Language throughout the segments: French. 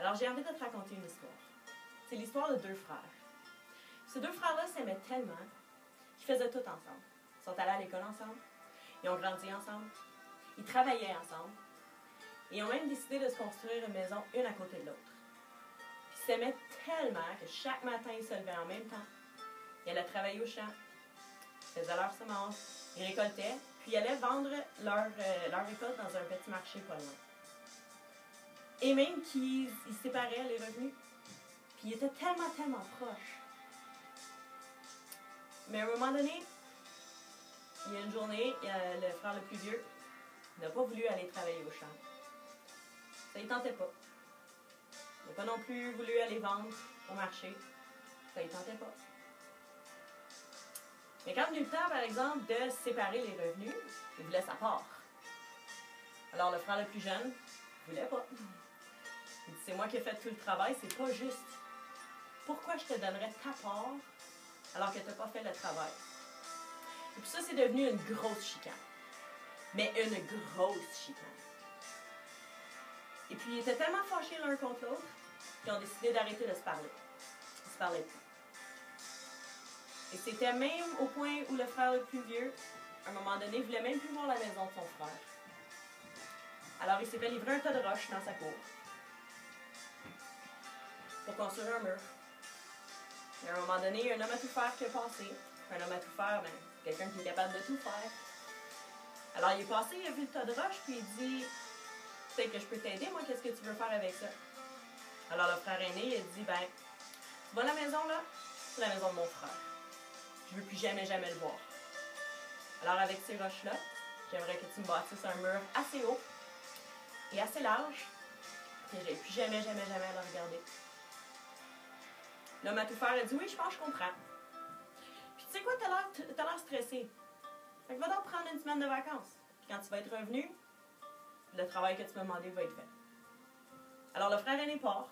Alors, j'ai envie de te raconter une histoire. C'est l'histoire de deux frères. Ces deux frères-là s'aimaient tellement qu'ils faisaient tout ensemble. Ils sont allés à l'école ensemble, ils ont grandi ensemble, ils travaillaient ensemble, et ils ont même décidé de se construire une maison une à côté de l'autre. Puis ils s'aimaient tellement que chaque matin, ils se levaient en même temps. Ils allaient travailler au champ, ils faisaient leurs semences, ils récoltaient, puis ils allaient vendre leur récolte dans un petit marché pas loin. Et même qu'ils séparaient les revenus. Puis ils étaient tellement, tellement proches. Mais à un moment donné, il y a une journée, le frère le plus vieux n'a pas voulu aller travailler au champ. Ça ne tentait pas. Il n'a pas non plus voulu aller vendre au marché. Ça ne tentait pas. Mais quand venu le temps, par exemple, de séparer les revenus, il voulait sa part. Alors le frère le plus jeune ne voulait pas. Il dit, c'est moi qui ai fait tout le travail, c'est pas juste. Pourquoi je te donnerais ta part alors que tu n'as pas fait le travail? Et puis ça, c'est devenu une grosse chicane. Mais une grosse chicane. Et puis, ils étaient tellement fâchés l'un contre l'autre qu'ils ont décidé d'arrêter de se parler. Ils se parlaient plus. Et c'était même au point où le frère le plus vieux, à un moment donné, ne voulait même plus voir la maison de son frère. Alors, il s'est fait livrer un tas de roches dans sa cour pour construire un mur. Et à un moment donné, il y a un homme à tout faire qui est passé. Un homme à tout faire, ben, quelqu'un qui est capable de tout faire. Alors, il est passé, il a vu le tas de roches, puis il dit, peut-être que je peux t'aider, moi, qu'est-ce que tu veux faire avec ça? Alors, le frère aîné, il a dit, ben, tu vois la maison, là? C'est la maison de mon frère. Je veux plus jamais, jamais le voir. Alors, avec ces roches-là, j'aimerais que tu me bâtisses un mur assez haut et assez large, que je n'ai plus jamais, jamais, jamais à le regarder. L'homme à tout faire a dit, oui, je pense que je comprends. Puis, tu sais quoi, t'as l'air stressé. Fait que va donc prendre une semaine de vacances. Puis quand tu vas être revenu, le travail que tu m'as demandé va être fait. Alors, le frère aîné part.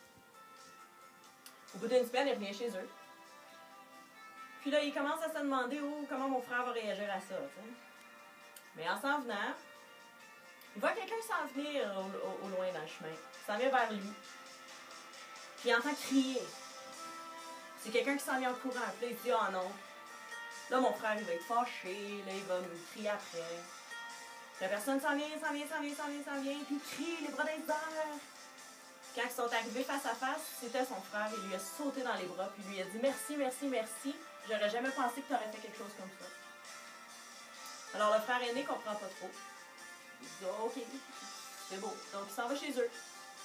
Au bout d'une semaine, il revient chez eux. Puis là, il commence à se demander comment mon frère va réagir à ça. T'sais. Mais en s'en venant, il voit quelqu'un s'en venir au loin dans le chemin. Il s'en vient vers lui. Puis il entend crier. C'est quelqu'un qui s'en vient en courant. Puis là, il se dit, oh non. Là, mon frère, il va être fâché. Là, il va me crier après. La personne s'en vient, puis il crie, les bras dans les airs. Quand ils sont arrivés face à face, c'était son frère. Il lui a sauté dans les bras, puis lui a dit, merci, merci, merci. J'aurais jamais pensé que tu aurais fait quelque chose comme ça. Alors, le frère aîné comprend pas trop. Il dit, oh, OK, c'est beau. Donc, il s'en va chez eux.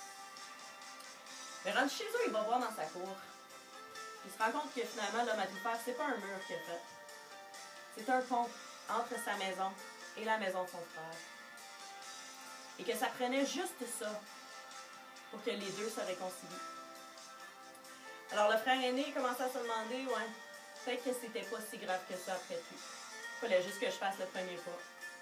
Mais rendu chez eux, il va voir dans sa cour. Il se rend compte que finalement, l'homme à tout faire, c'est pas un mur qu'il a fait. C'est un pont entre sa maison et la maison de son frère. Et que ça prenait juste ça pour que les deux se réconcilient. Alors le frère aîné commençait à se demander, ouais, peut-être que c'était pas si grave que ça après tout. Il fallait juste que je fasse le premier pas.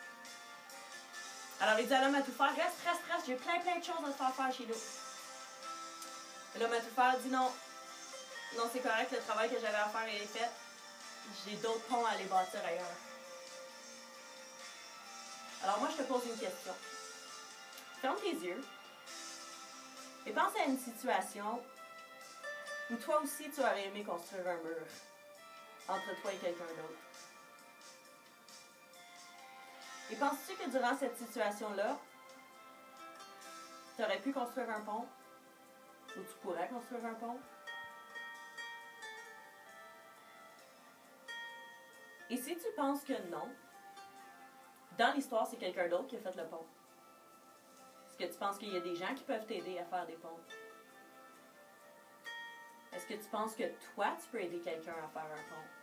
Alors il dit à l'homme à tout faire, reste, j'ai plein de choses à te faire chez nous. L'homme à tout faire dit non, c'est correct, le travail que j'avais à faire est fait. J'ai d'autres ponts à aller bâtir ailleurs. Alors moi, je te pose une question. Ferme tes yeux et pense à une situation où toi aussi, tu aurais aimé construire un mur entre toi et quelqu'un d'autre. Et penses-tu que durant cette situation-là, tu aurais pu construire un pont? Ou tu pourrais construire un pont? Et si tu penses que non, dans l'histoire, c'est quelqu'un d'autre qui a fait le pont. Est-ce que tu penses qu'il y a des gens qui peuvent t'aider à faire des ponts? Est-ce que tu penses que toi, tu peux aider quelqu'un à faire un pont?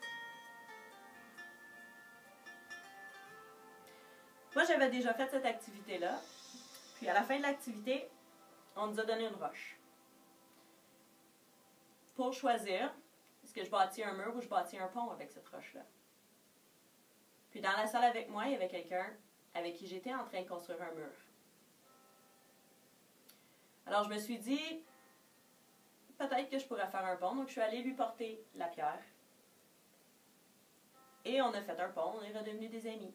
Moi, j'avais déjà fait cette activité-là. Puis à la fin de l'activité, on nous a donné une roche. Pour choisir, est-ce que je bâtis un mur ou je bâtis un pont avec cette roche-là? Puis dans la salle avec moi, il y avait quelqu'un avec qui j'étais en train de construire un mur. Alors je me suis dit, peut-être que je pourrais faire un pont. Donc je suis allée lui porter la pierre. Et on a fait un pont, on est redevenus des amis.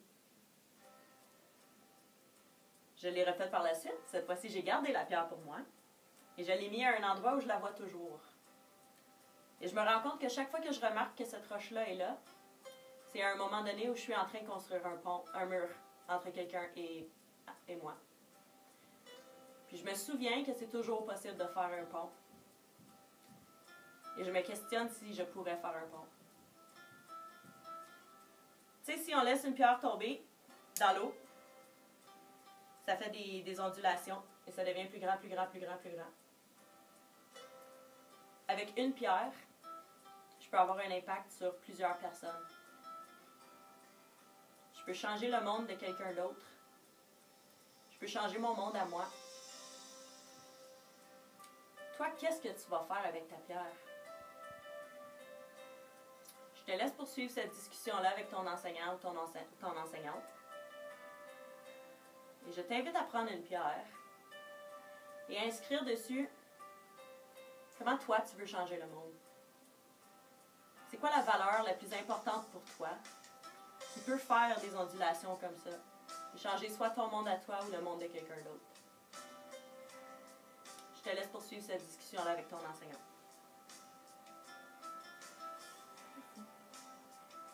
Je l'ai refaite par la suite. Cette fois-ci, j'ai gardé la pierre pour moi. Et je l'ai mis à un endroit où je la vois toujours. Et je me rends compte que chaque fois que je remarque que cette roche-là est là, c'est à un moment donné où je suis en train de construire un pont, un mur entre quelqu'un et moi. Puis je me souviens que c'est toujours possible de faire un pont. Et je me questionne si je pourrais faire un pont. Tu sais, si on laisse une pierre tomber dans l'eau, ça fait des ondulations et ça devient plus grand, plus grand, plus grand, plus grand. Avec une pierre, je peux avoir un impact sur plusieurs personnes. Je peux changer le monde de quelqu'un d'autre. Je peux changer mon monde à moi. Toi, qu'est-ce que tu vas faire avec ta pierre? Je te laisse poursuivre cette discussion-là avec ton enseignant ou ton enseignante. Et je t'invite à prendre une pierre et à inscrire dessus comment toi tu veux changer le monde. C'est quoi la valeur la plus importante pour toi qui peut faire des ondulations comme ça et changer soit ton monde à toi ou le monde de quelqu'un d'autre? Je te laisse poursuivre cette discussion-là avec ton enseignant.